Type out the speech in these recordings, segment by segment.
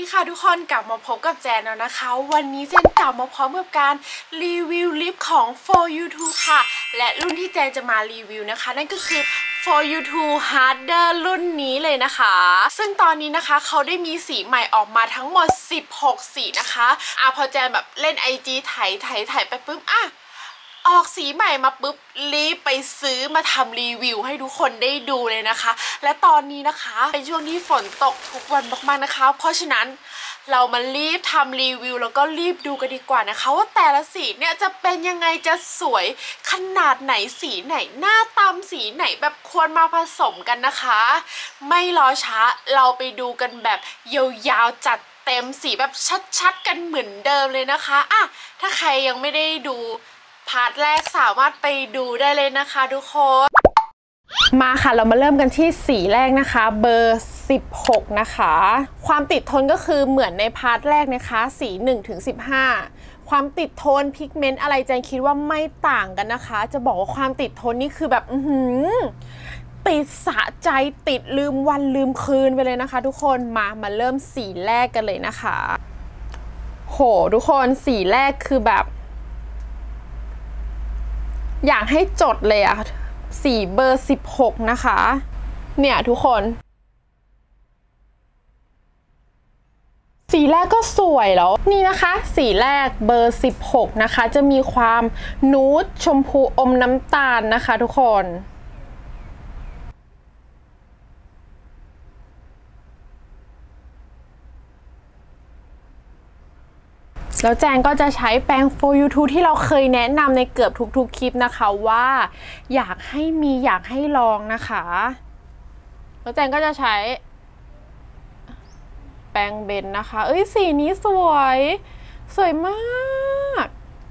ค่ะทุกคนกลับมาพบกับแจนแล้วนะคะวันนี้แจนกลับมาพร้อมกับการรีวิวลิปของ For You To ค่ะและรุ่นที่แจนจะมารีวิวนะคะนั่นก็คือ For You To Harder รุ่นนี้เลยนะคะซึ่งตอนนี้นะคะเขาได้มีสีใหม่ออกมาทั้งหมด16สีนะคะพอแจนแบบเล่น IG ถ่ายไปปุ๊บออกสีใหม่มาปุ๊บรีบไปซื้อมาทำรีวิวให้ทุกคนได้ดูเลยนะคะและตอนนี้นะคะเป็นช่วงที่ฝนตกทุกวันมากๆนะคะเพราะฉะนั้นเรามารีบทำรีวิวแล้วก็รีบดูกันดีกว่านะคะว่าแต่ละสีเนี่ยจะเป็นยังไงจะสวยขนาดไหนสีไหนหน้าตามสีไหนแบบควรมาผสมกันนะคะไม่รอช้าเราไปดูกันแบบยาวๆจัดเต็มสีแบบชัดๆกันเหมือนเดิมเลยนะคะถ้าใครยังไม่ได้ดูพาร์ทแรกสามารถไปดูได้เลยนะคะทุกคนมาค่ะเรามาเริ่มกันที่สีแรกนะคะเบอร์16นะคะความติดทนก็คือเหมือนในพาร์ทแรกนะคะสี1-15ความติดทนพิกเมนต์อะไรแจนคิดว่าไม่ต่างกันนะคะจะบอกว่าความติดทนนี่คือแบบติดสะใจติดลืมวันลืมคืนไปเลยนะคะทุกคนมาเริ่มสีแรกกันเลยนะคะโหทุกคนสีแรกคือแบบอยากให้จดเลยสีเบอร์16นะคะเนี่ยทุกคนสีแรกก็สวยแล้วนี่นะคะสีแรกเบอร์16นะคะจะมีความนูดชมพูอมน้ำตาลนะคะทุกคนแล้วแจงก็จะใช้แปรง For You To ที่เราเคยแนะนำในเกือบทุกๆคลิปนะคะว่าอยากให้ลองนะคะแล้วแจงก็จะใช้แปรงเบนนะคะสีนี้สวยมาก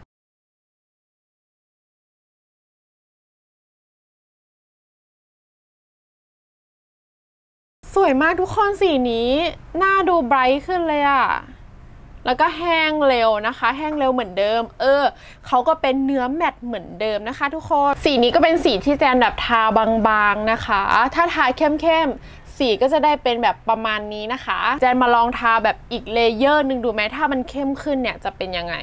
สวยมากทุกคนสีนี้หน้าดูไบรท์ขึ้นเลยแล้วก็แห้งเร็วนะคะแห้งเร็วเหมือนเดิมเขาก็เป็นเนื้อแมตต์เหมือนเดิมนะคะทุกคนสีนี้ก็เป็นสีที่แจนแบบทาบางๆนะคะถ้าทาเข้มสีก็จะได้เป็นแบบประมาณนี้นะคะแจนมาลองทาแบบอีกเลเยอร์นึงดูไหมถ้ามันเข้มขึ้นเนี่ยจะเป็นยังไง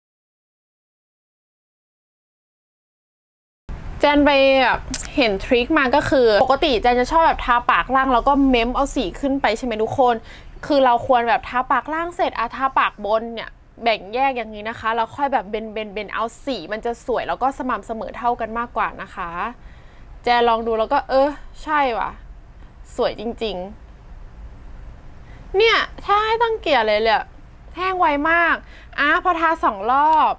แจนไปแบบเห็นทริคมาก็คือปกติแจนจะชอบแบบทาปากล่างแล้วก็เม้มเอาสีขึ้นไปใช่ไหมทุกคนคือเราควรแบบทาปากล่างเสร็จทาปากบนเนี่ยแบ่งแยกอย่างนี้นะคะแล้วค่อยแบบเบนเอาสีมันจะสวยแล้วก็สม่ำเสมอเท่ากันมากกว่านะคะแจลองดูแล้วก็ใช่ว่ะสวยจริงๆเนี่ยถ้าให้ตั้งเกียร์เลยแห้งไวมากพอทา2 รอบ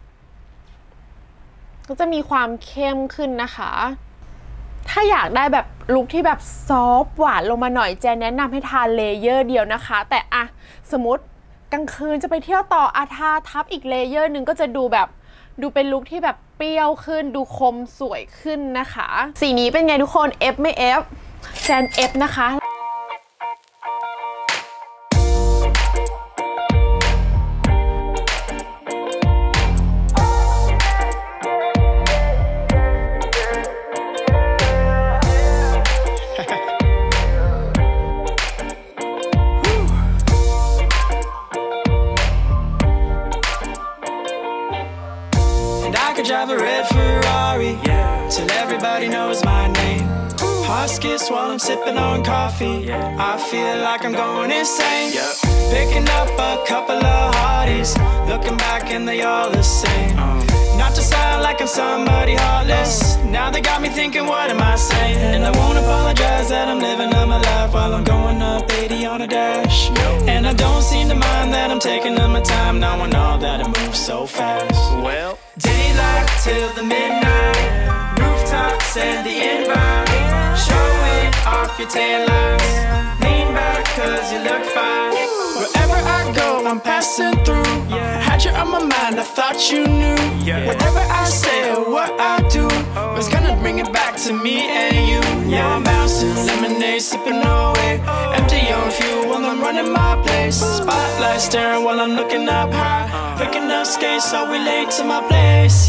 ก็จะมีความเข้มขึ้นนะคะถ้าอยากได้แบบลุคที่แบบซอฟต์หวานลงมาหน่อยแจนแนะนำให้ทาเลเยอร์เดียวนะคะแต่สมมติกลางคืนจะไปเที่ยวต่อทาทับอีกเลเยอร์หนึ่งก็จะดูเป็นลุคที่แบบเปรี้ยวขึ้นดูคมสวยขึ้นนะคะสีนี้เป็นไงทุกคน F ไม่ F แจน F นะคะ Drive a red Ferrari, till everybody knows my name. Heart skips while I'm sipping on coffee. I feel like I'm going insane. Picking up a couple of hotties, looking back and they all the same. Not to sound like I'm somebody heartless. Now they got me thinking, what am I saying? And I won't apologize that I'm living up my life while I'm going up 80 on a dash. And I don't seem to mind that I'm taking up my time now I know that it moves so fast. Well, daylight till the midnight, rooftops and the invite, showing off your tan lines. Lean back cause you look fine. Wherever I go, I'm passing through. Had you on my mind, I thought you knew. Whatever I say or what I do was gonna bring it back to me and you. Now I'm bouncing, lemonade, sipping away. Empty on fuel while I'm running my place. Spotlight staring while I'm looking up high. Picking up skates so we late to my place.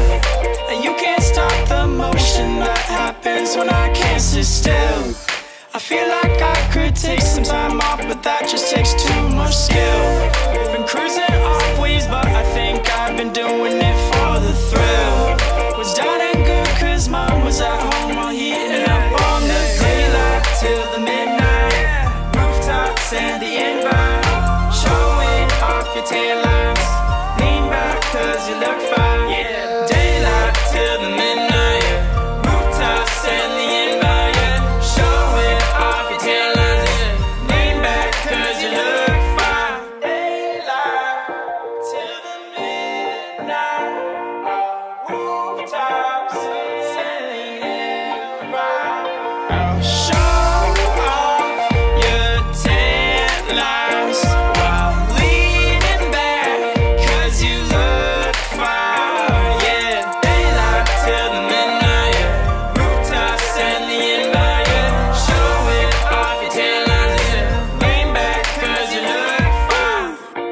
And you can't stop the motion that happens when I can't sit still. I feel like I could take some time off, but that just takes too much skill. Been cruising off waves, but I think I've been doing it for the thrill. Was down and good cause mom was at home while heating up on the daylight till the midnight. Rooftops and the invite, showing off your taillights. Lean back cause you look fine. Daylight till the midnight. Rooftops and the invite, showing off your taillights. Lean back cause you look fine. Daylight till the midnight. Rooftops and the invite. I'll show off your taillights while leaning back cause you look fine. Yeah, daylight till the midnight. Rooftops and the invite, showing off your taillights. Lean back cause you look fine.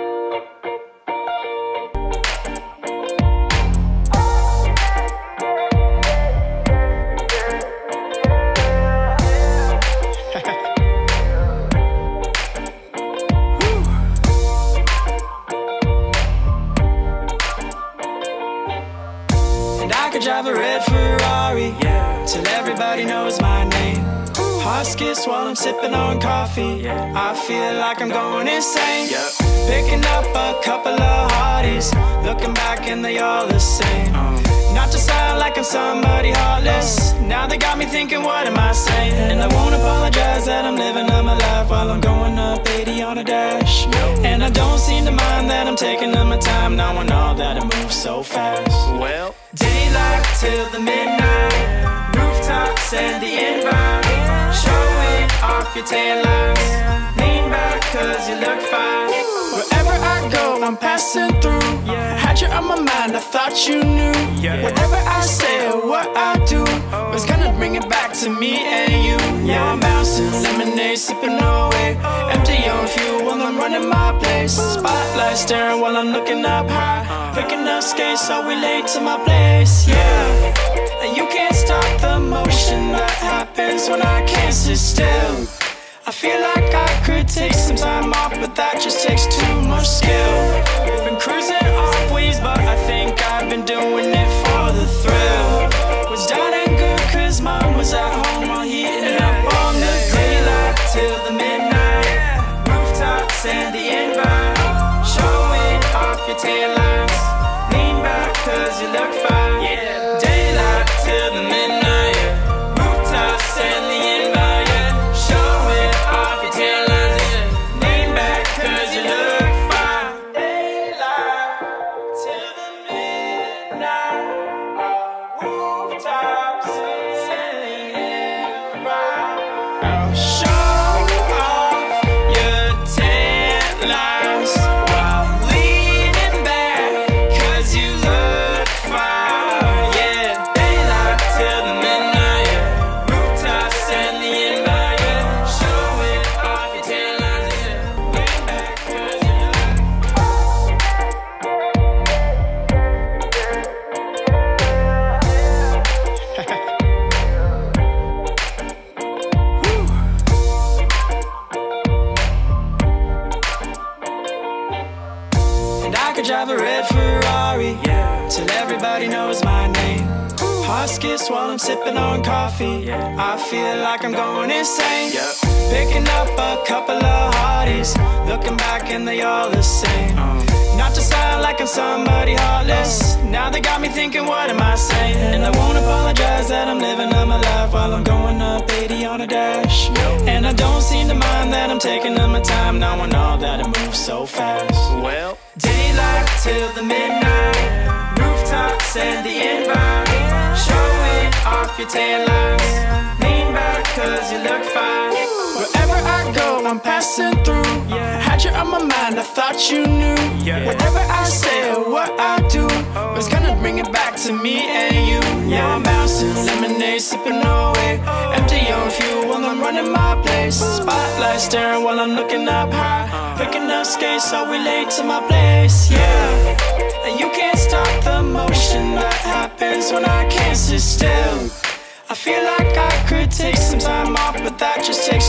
And I could drive a red Ferrari, till everybody knows my name. Heart skips while I'm sipping on coffee. I feel like I'm going insane. Picking up a couple of hotties, looking back and they all the same. Not to sound like I'm somebody heartless, now they got me thinking, what am I saying? And I won't apologize that I'm living up my life while I'm going up 80 on a dash. And I don't seem to mind that I'm taking up my time, knowing all that it moves so fast. Well, daylight till the midnight. Rooftops and the invite, showing off your taillights. Lean back cause you look fine. Wherever I go, I'm passing through. Had you on my mind, I thought you knew. Whatever I say or what I do was gonna bring it back to me and you. Now I'm bouncing, lemonade, sipping away. Empty on fuel while I'm running my place. Spotlight staring while I'm looking up high. Picking up skates so we late to my place. Yeah, and you can't stop the motion that happens when I can't sit still. I feel like I could take some time off, but that just takes too much skill. Been cruising off waves, but I think I've been doing it for the thrill. Was down and good cause mom was at home while heating up on the daylight till the midnight. Rooftops and the invite, showing off your taillights. Lean back cause you look fine. Daylight till the midnight. Rooftops and the invite, showing off your taillights. Lean back cause you look fine. Daylight till the midnight. Rooftops and the invite. I'll show off your taillights while leaning back cause you look fine. Yeah, daylight till the midnight. Rooftops and the invite, showing off your taillights. Lean back cause you look And I could drive a red Ferrari, till everybody knows my name. Heart skips while I'm sipping on coffee. I feel like I'm going insane. Picking up a couple of hotties, looking back and they all the same. Not to sound like I'm somebody heartless, now they got me thinking, what am I saying? And I won't apologize that I'm living up my life while I'm going up 80 on a dash. And I don't seem to mind that I'm taking up my time, knowing all that it moves so fast. Well, daylight till the midnight. Rooftops and the invite, showing off your taillights. Lean back cause you look fine. Wherever I go, I'm passing through. Had you on my mind, I thought you knew. Whatever I say or what I do was gonna bring it back to me and you. Now I'm bouncing, lemonade, sipping away. Empty on fuel while I'm running my place. Spotlight staring while I'm looking up high. Picking up skates so we late to my place. Yeah, and you can't stop the motion that happens when I can't sit still. I feel like I could take some time off, but that just takes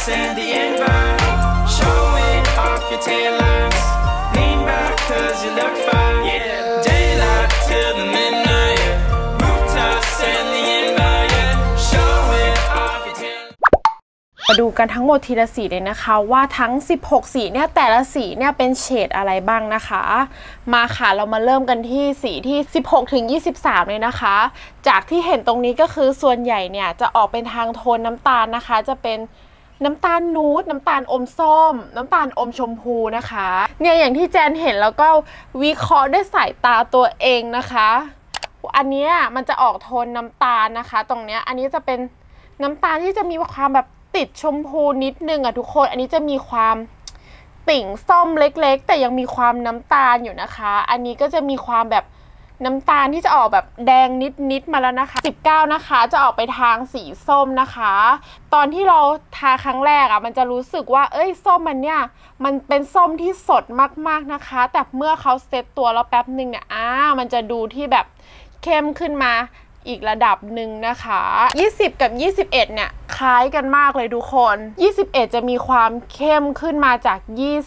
and the invert. Show it off your tail lights. Lean back cause you look fine. Yeah. Daylight till the midnight. Yeah. Rooftops and the invert. Yeah. Show it off your tail. มาดูกันทั้งหมดทีละสีเลยนะคะว่าทั้ง16สีเนี่ยแต่ละสีเนี่ยเป็นเฉดอะไรบ้างนะคะมาค่ะเรามาเริ่มกันที่สีที่16ถึง23เลยนะคะจากที่เห็นตรงนี้ก็คือส่วนใหญ่เนี่ยจะออกเป็นทางโทนน้ำตาลนะคะจะเป็นน้ำตาลนูดน้ำตาลอมส้มน้ำตาลอมชมพูนะคะเนี่ยอย่างที่แจนเห็นแล้วก็วิเคราะห์ด้วยสายตาตัวเองนะคะอันนี้มันจะออกโทนน้ำตาลนะคะตรงเนี้ยอันนี้จะเป็นน้ำตาลที่จะมีความแบบติดชมพูนิดนึงอะทุกคนอันนี้จะมีความติ่งส้มเล็กๆแต่ยังมีความน้ำตาลอยู่นะคะอันนี้ก็จะมีความแบบน้ำตาลที่จะออกแบบแดงนิดมาแล้วนะคะ19นะคะจะออกไปทางสีส้มนะคะตอนที่เราทาครั้งแรกอะมันจะรู้สึกว่าเอ้ยส้มมันเนี่ยมันเป็นส้มที่สดมากๆนะคะแต่เมื่อเขาเซตตัวแล้วแป๊บนึงเนี่ยมันจะดูที่แบบเข้มขึ้นมาอีกระดับหนึ่งนะคะ20กับ21เนี่ยคล้ายกันมากเลยทุกคน21จะมีความเข้มขึ้นมาจาก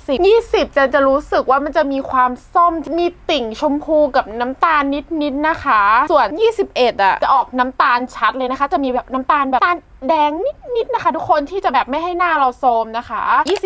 20จะรู้สึกว่ามันจะมีความส้มมีติ่งชมพูกับน้ำตาลนิดนะคะส่วน21อ่ะจะออกน้ำตาลชัดเลยนะคะจะมีแบบน้ำตาลแบบแดงนิดนะคะทุกคนที่จะแบบไม่ให้หน้าเราโทรมนะคะ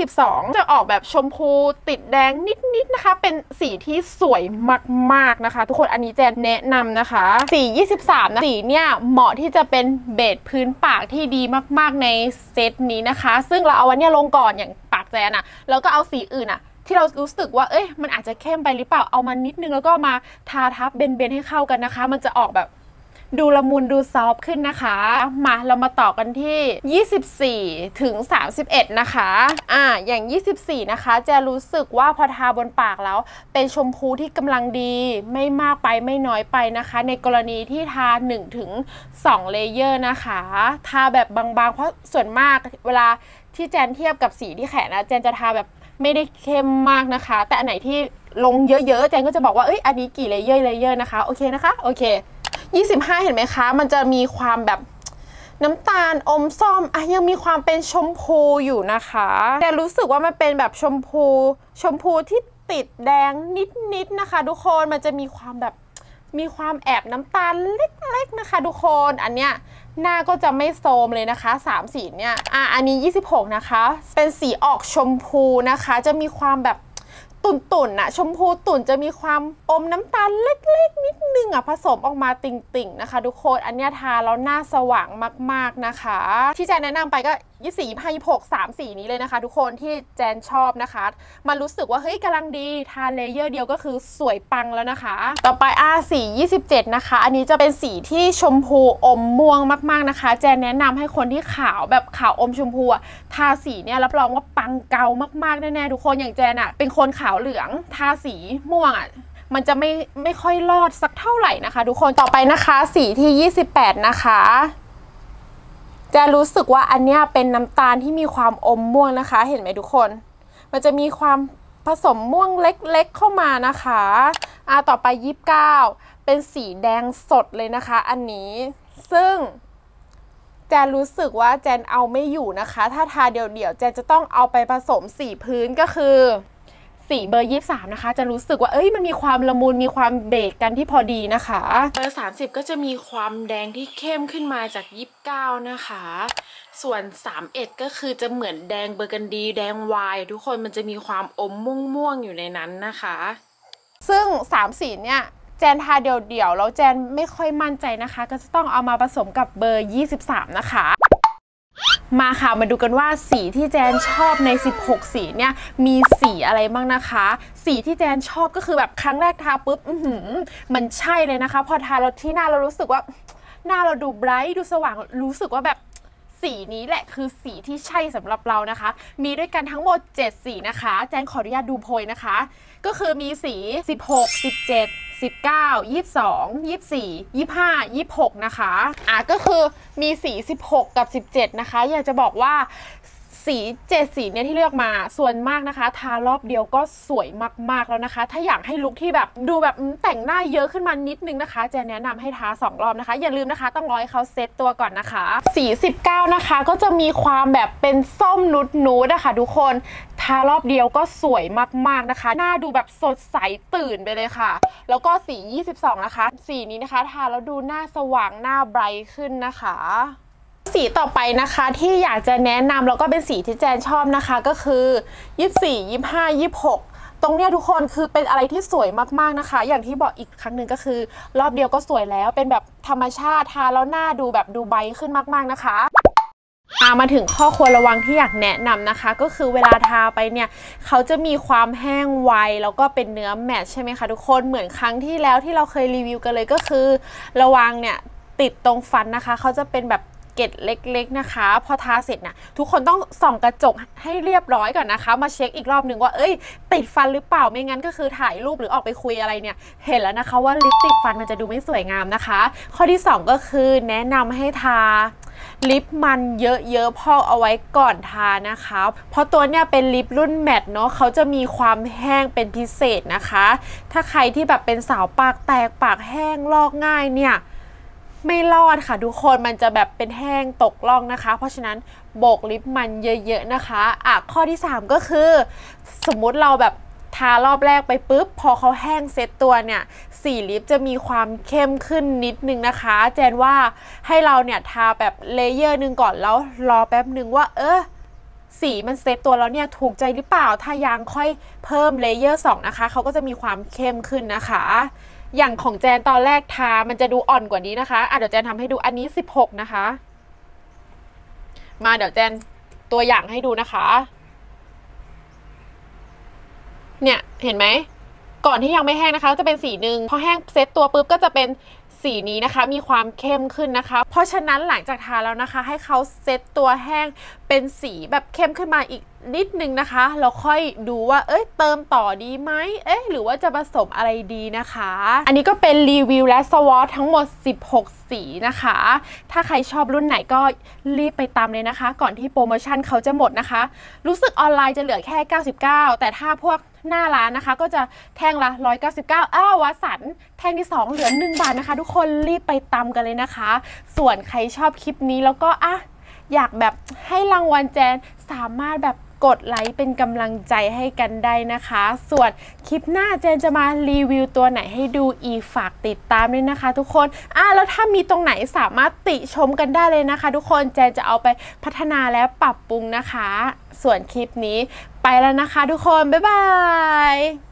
22จะออกแบบชมพูติดแดงนิดนะคะเป็นสีที่สวยมากๆนะคะทุกคนอันนี้แจนแนะนำนะคะสี23นะสีเนี่ยเหมาะที่จะเป็นเบสพื้นปากที่ดีมากๆในเซตนี้นะคะซึ่งเราเอาวันนี้ลงก่อนอย่างปากแจนอะแล้วก็เอาสีอื่นอะที่เรารู้สึกว่าเอ้ยมันอาจจะเข้มไปหรือเปล่าเอามานิดนึงแล้วก็มาทาทับเบนให้เข้ากันนะคะมันจะออกแบบดูละมุนดูซอฟขึ้นนะคะมาเรามาต่อกันที่24ถึง31นะคะอย่าง24นะคะจะรู้สึกว่าพอทาบนปากแล้วเป็นชมพูที่กำลังดีไม่มากไปไม่น้อยไปนะคะในกรณีที่ทา1ถึง2เลเยอร์นะคะทาแบบบางๆเพราะส่วนมากเวลาที่แจนเทียบกับสีที่แขนนะแจนจะทาแบบไม่ได้เข้มมากนะคะแต่อันไหนที่ลงเยอะๆแจนก็จะบอกว่าเอ้ยอันนี้กี่เลเยอร์นะคะโอเคนะคะโอเค25เห็นไหมคะมันจะมีความแบบน้ำตาลอมส้มยังมีความเป็นชมพูอยู่นะคะแต่รู้สึกว่ามันเป็นแบบชมพูที่ติดแดงนิดนะคะทุกคนมันจะมีความแบบมีความแอบน้ำตาลเล็กๆนะคะทุกคนอันเนี้ยหน้าก็จะไม่โทรมเลยนะคะ3สีเนี่ยอันนี้26นะคะเป็นสีออกชมพูนะคะจะมีความแบบตุ่นอะชมพูตุ่นจะมีความอมน้ำตาลเล็กๆนิดนึงผสมออกมาติ่งนะคะทุกคนอันนี้ทาแล้วหน้าสว่างมากๆนะคะที่แจนแนะนำไปก็24 25 26 3สีนี้เลยนะคะทุกคนที่แจนชอบนะคะมันรู้สึกว่าเฮ้ยกำลังดีทาเลเยอร์เดียวก็คือสวยปังแล้วนะคะต่อไปสี27นะคะอันนี้จะเป็นสีที่ชมพูอมม่วงมากๆนะคะแจนแนะนำให้คนที่ขาวแบบขาวอมชมพูทาสีเนี่ยรับรองว่าปังเกามากๆแน่ๆทุกคนอย่างแจนเป็นคนขาวเหลืองทาสีม่วงมันจะไม่ค่อยรอดสักเท่าไหร่นะคะทุกคนต่อไปนะคะสีที่28นะคะจะรู้สึกว่าอันเนี้ยเป็นน้ำตาลที่มีความอมม่วงนะคะเห็นไหมทุกคนมันจะมีความผสมม่วงเล็กๆเข้ามานะคะต่อไป29เป็นสีแดงสดเลยนะคะอันนี้ซึ่งแจนรู้สึกว่าแจนเอาไม่อยู่นะคะถ้าทาเดี่ยวๆแจนจะต้องเอาไปผสมสีพื้นก็คือสีเบอร์23นะคะจะรู้สึกว่ามันมีความละมุนมีความเบรกกันที่พอดีนะคะเบอร์30ก็จะมีความแดงที่เข้มขึ้นมาจาก29นะคะส่วน31ก็คือจะเหมือนแดงเบอร์กันดีแดงวายทุกคนมันจะมีความอมม่วงอยู่ในนั้นนะคะซึ่ง3สีเนี่ยแจนทาเดี่ยวๆแล้วแจนไม่ค่อยมั่นใจนะคะก็จะต้องเอามาผสมกับเบอร์23นะคะมาค่ะมาดูกันว่าสีที่แจนชอบใน16สีเนี่ยมีสีอะไรบ้างนะคะสีที่แจนชอบก็คือแบบครั้งแรกทาปุ๊บมันใช่เลยนะคะพอทาเราที่หน้าเรารู้สึกว่าหน้าเราดูไบรท์ดูสว่างรู้สึกว่าแบบสีนี้แหละคือสีที่ใช่สำหรับเรานะคะมีด้วยกันทั้งหมด7สีนะคะแจนขออนุญาตดูโพยนะคะก็คือมีสี16 17 19 22 24 25 26นะคะก็คือมีสี16กับ17นะคะอยากจะบอกว่าสี7สีเนี่ยที่เลือกมาส่วนมากนะคะทารอบเดียวก็สวยมากๆแล้วนะคะถ้าอยากให้ลุคที่แบบดูแบบแต่งหน้าเยอะขึ้นมานิดนึงนะคะจะแนะนำให้ทา2 รอบนะคะอย่าลืมนะคะต้องรอให้เขาเซตตัวก่อนนะคะสี19นะคะก็จะมีความแบบเป็นส้มนูดนะคะทุกคนทารอบเดียวก็สวยมากๆนะคะหน้าดูแบบสดใสตื่นไปเลยค่ะแล้วก็สี22นะคะสีนี้นะคะทาแล้วดูหน้าสว่างหน้าไบรท์ขึ้นนะคะสีต่อไปนะคะที่อยากจะแนะนำแล้วก็เป็นสีที่แจนชอบนะคะก็คือ24 25 26ตรงเนี้ยทุกคนคือเป็นอะไรที่สวยมากๆนะคะอย่างที่บอกอีกครั้งหนึ่งก็คือรอบเดียวก็สวยแล้วเป็นแบบธรรมชาติทาแล้วหน้าดูแบบดูไบรท์ขึ้นมากๆนะคะมาถึงข้อควรระวังที่อยากแนะนำนะคะก็คือเวลาทาไปเนี่ยเขาจะมีความแห้งไวแล้วก็เป็นเนื้อแมตต์ใช่ไหมคะทุกคนเหมือนครั้งที่แล้วที่เราเคยรีวิวกันเลยก็คือระวังเนี่ยติดตรงฟันนะคะเขาจะเป็นแบบเกล็ดเล็กๆนะคะพอทาเสร็จนะทุกคนต้องส่องกระจกให้เรียบร้อยก่อนนะคะมาเช็คอีกรอบหนึ่งว่าติดฟันหรือเปล่าไม่งั้นก็คือถ่ายรูปหรือออกไปคุยอะไรเนี่ยเห็นแล้วนะคะว่าลิปติดฟันมันจะดูไม่สวยงามนะคะข้อที่2ก็คือแนะนำให้ทาลิปมันเยอะๆพอกเอาไว้ก่อนทานะคะเพราะตัวเนี้ยเป็นลิปรุ่นแมตต์เนาะเขาจะมีความแห้งเป็นพิเศษนะคะถ้าใครที่แบบเป็นสาวปากแตกปากแห้งลอกง่ายเนี่ยไม่รอดค่ะทุกคนมันจะแบบเป็นแห้งตกล่องนะคะเพราะฉะนั้นโบกลิปมันเยอะๆนะคะข้อที่3ก็คือสมมุติเราแบบทารอบแรกไปปุ๊บพอเขาแห้งเซตตัวเนี่ยสีลิปจะมีความเข้มขึ้นนิดนึงนะคะแจนว่าให้เราเนี่ยทาแบบเลเยอร์นึงก่อนแล้วรอแป๊บนึงว่าสีมันเซตตัวแล้วเนี่ยถูกใจหรือเปล่าถ้ายังค่อยเพิ่มเลเยอร์2นะคะเขาก็จะมีความเข้มขึ้นนะคะอย่างของแจนตอนแรกทามันจะดูอ่อนกว่านี้นะคะเดี๋ยวแจนทำให้ดูอันนี้16นะคะมาเดี๋ยวแจนตัวอย่างให้ดูนะคะเนี่ยเห็นไหมก่อนที่ยังไม่แห้งนะคะจะเป็นสีหนึ่งพอแห้งเซตตัวปุ๊บก็จะเป็นสีนี้นะคะมีความเข้มขึ้นนะคะเพราะฉะนั้นหลังจากทาแล้วนะคะให้เขาเซตตัวแห้งเป็นสีแบบเข้มขึ้นมาอีกนิดนึงนะคะเราค่อยดูว่าเติมต่อดีไหมหรือว่าจะผสมอะไรดีนะคะอันนี้ก็เป็นรีวิวและสวอตทั้งหมด16สีนะคะถ้าใครชอบรุ่นไหนก็รีบไปตามเลยนะคะก่อนที่โปรโมชั่นเขาจะหมดนะคะรู้สึกออนไลน์จะเหลือแค่99แต่ถ้าพวกหน้าร้านนะคะก็จะแท่งละ199วัสันแท่งที่2เหลือ1 บาทนะคะทุกคนรีบไปตามกันเลยนะคะส่วนใครชอบคลิปนี้แล้วก็อยากแบบให้รางวัลแจนสามารถแบบกดไลค์เป็นกำลังใจให้กันได้นะคะส่วนคลิปหน้าแจนจะมารีวิวตัวไหนให้ดูอีกฝากติดตามด้วยนะคะทุกคนแล้วถ้ามีตรงไหนสามารถติชมกันได้เลยนะคะทุกคนแจนจะเอาไปพัฒนาและปรับปรุงนะคะส่วนคลิปนี้ไปแล้วนะคะทุกคนบ๊ายบาย